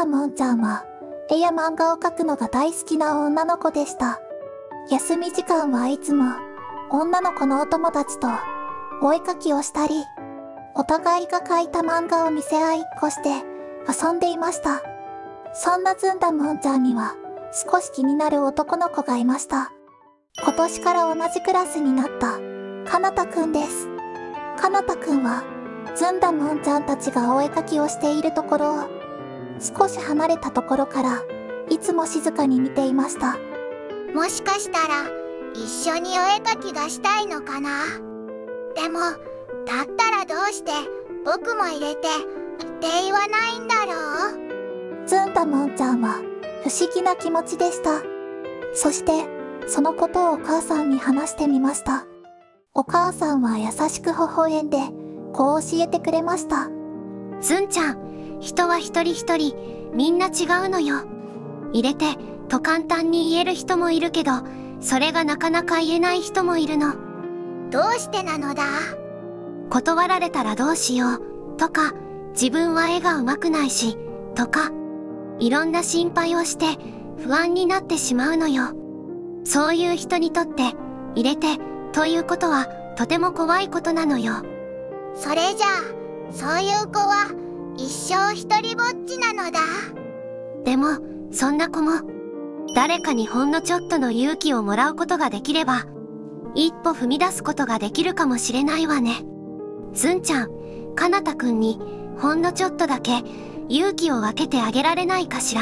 ダモンちゃんは絵や漫画を描くのが大好きな女の子でした。休み時間はいつも女の子のお友達とお絵描きをしたり、お互いが描いた漫画を見せ合いっこして遊んでいました。そんなずんだもんちゃんには少し気になる男の子がいました。今年から同じクラスになったかなたくんです。かなたくんはずんだもんちゃんたちがお絵描きをしているところを少し離れたところからいつも静かに見ていました。 もしかしたら一緒にお絵描きがしたいのかな。でもだったらどうして僕も入れてって言わないんだろう。 ずんだもんちゃんは不思議な気持ちでした。そしてそのことをお母さんに話してみました。お母さんは優しく微笑んでこう教えてくれました。 ずんちゃん、人は一人一人みんな違うのよ。入れてと簡単に言える人もいるけど、それがなかなか言えない人もいるの。 どうしてなのだ。 断られたらどうしようとか、自分は絵が上手くないしとか、いろんな心配をして不安になってしまうのよ。そういう人にとって入れてということはとても怖いことなのよ。 それじゃあそういう子は一生一人ぼっちなのだ。 でもそんな子も誰かにほんのちょっとの勇気をもらうことができれば、一歩踏み出すことができるかもしれないわね。ずんちゃん、かなたくんにほんのちょっとだけ勇気を分けてあげられないかしら。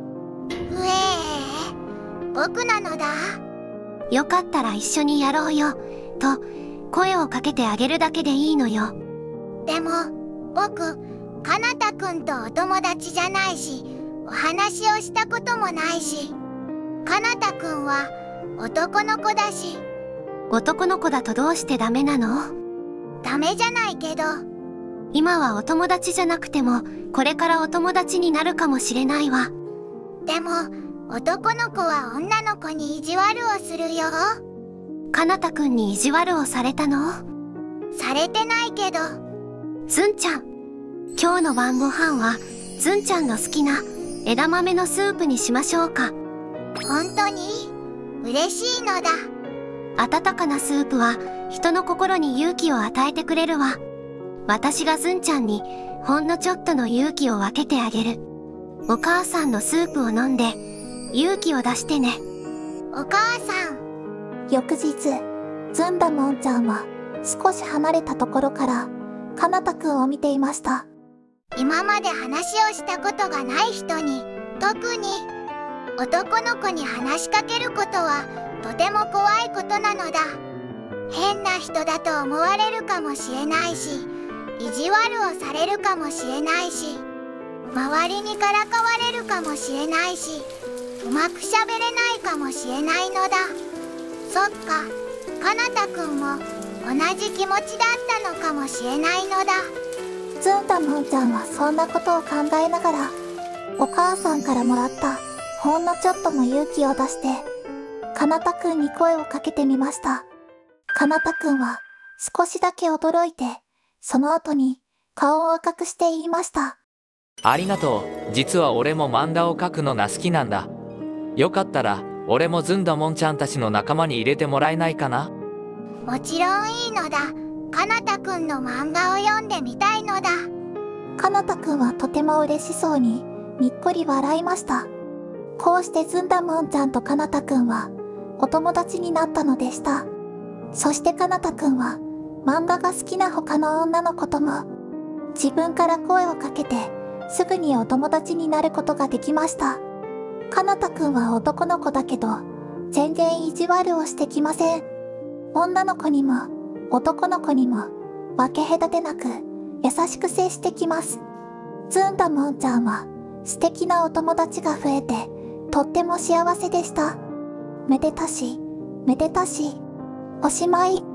僕なのだ。 よかったら一緒にやろうよと声をかけてあげるだけでいいのよ。 でも僕かなたくんとお友達じゃないし、お話をしたこともないし、かなたくんは男の子だし。 男の子だとどうしてダメなの？ ダメじゃないけど。 今はお友達じゃなくてもこれからお友達になるかもしれないわ。 でも男の子は女の子に意地悪をするよ。 かなたくんに意地悪をされたの？ されてないけど。 ずんちゃん、今日の晩ご飯はずんちゃんの好きな枝豆のスープにしましょうか。 本当に嬉しいのだ。 温かなスープは人の心に勇気を与えてくれるわ。私がずんちゃんにほんのちょっとの勇気を分けてあげる。お母さんのスープを飲んで勇気を出してね。 お母さん。 翌日、ずんだもんちゃんは少し離れたところからかなたくんを見ていました。 今まで話をしたことがない人に、特に男の子に話しかけることはとても怖いことなのだ。変な人だと思われるかもしれないし、意地悪をされるかもしれないし、周りにからかわれるかもしれないし、うまくしゃべれないかもしれないのだ。そっか、かなたくんも同じ気持ちだったのかもしれないのだ。 ずんだもんちゃんはそんなことを考えながら、お母さんからもらったほんのちょっとの勇気を出して、かなたくんに声をかけてみました。かなたくんは少しだけ驚いて、その後に顔を赤くして言いました。 ありがとう。実は俺も漫画を描くのが好きなんだ。よかったら俺もずんだもんちゃんたちの仲間に入れてもらえないかな？ もちろんいいのだ。かなたくんの漫画を読んでみたいのだ。 かなたくんはとても嬉しそうににっこり笑いました。こうしてずんだもんちゃんとかなたくんはお友達になったのでした。そしてかなたくんは漫画が好きな他の女の子とも自分から声をかけてすぐにお友達になることができました。かなたくんは男の子だけど全然意地悪をしてきません。女の子にも男の子にも分け隔てなく優しく接してきます。ずんだもんちゃんは素敵なお友達が増えてとっても幸せでした。めでたしめでたし。おしまい。